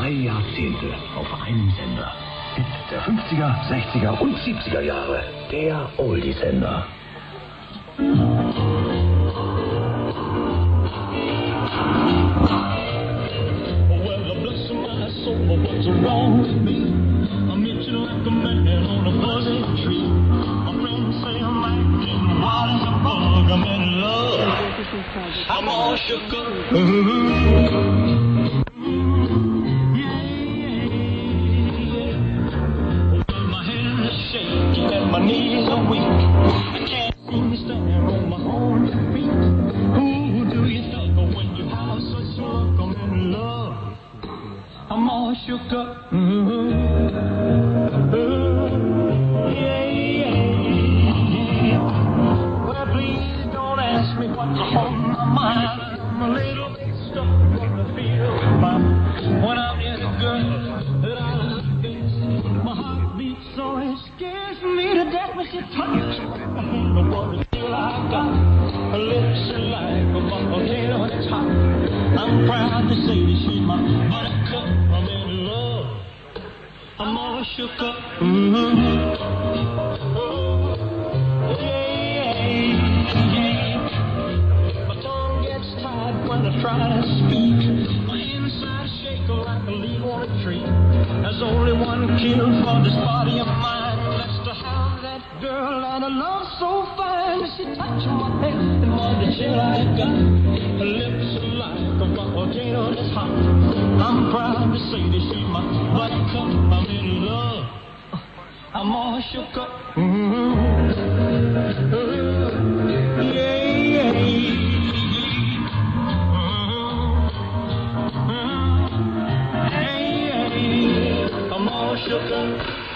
Jahrzehnte auf einem Sender. Hit der 50er, 60er und 70er Jahre. Der Oldie-Sender. What's wrong with me? I'm itching like a man on a buzzing tree. My friends say I'm acting wild as a bug. I'm in love. I'm all shook up. My hands are shaking and my knees are weak. I can't seem to stand on my own feet. Who do you think of when you have such luck? I'm in love. I'm all shook up. Well, please don't ask me what's on my mind. I'm a little bit stuck on the field. When I'm near the girl that I love best, my heart beats so it scares me to death when she touches me. I don't know what the feel I got. Her lips are like a volcano when it's hot. I'm proud to say that she's my buttercup. I'm in love. I'm all shook up. My tongue gets tied when I try to speak. My inside shake like a leaf on a tree. There's only one cure for this body of mine. That's to have that girl and a love so fine. She touches my head and all the chill I got. Her lips are like a volcano that's hot. I'm proud to say that she's my buttercup. I'm in love. I'm all shook up. I'm all shook up.